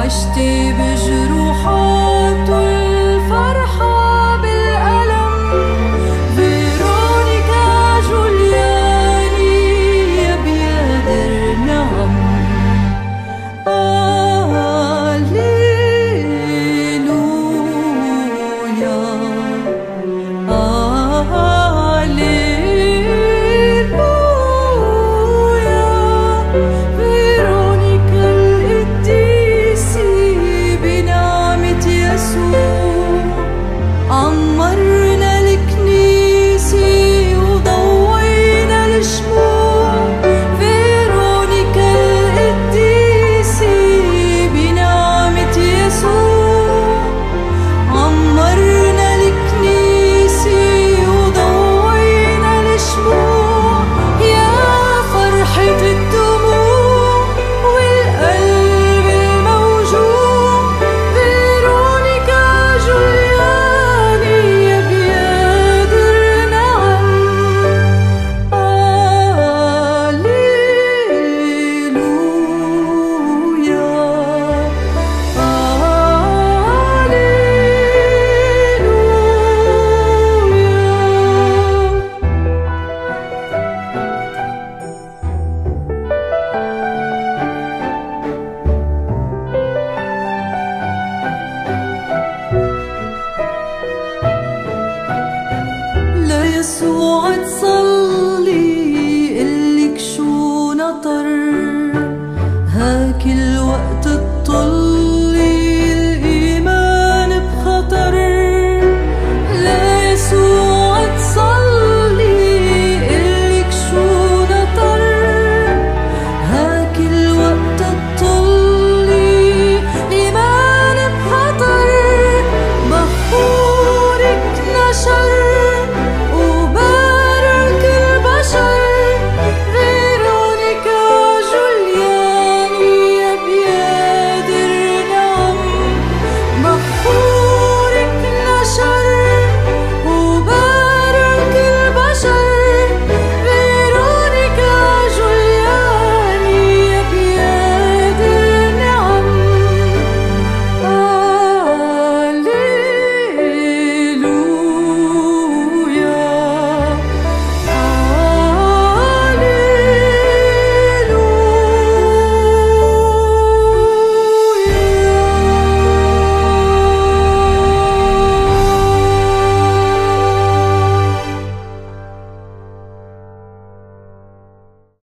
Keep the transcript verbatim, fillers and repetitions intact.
عشت بجروحات الفرحة بالألم. فيرونيكا جولياني يا بيادر نعم. هاليلويا هاليلويا. فيرونيكا القديسي بنعمة يسوع عمرنا الكنيسة وضوينا الشموع. فيرونيكا القديسي بنعمة يسوع عمرنا الكنيسة وضوينا الشموع. يا فرحة الدموع والقلب الموجوع. فيرونيكا جولياني يا بيادر نعم. هاليلويا ليسوع تصلي قلك شو نطر. هاك الوقت الطل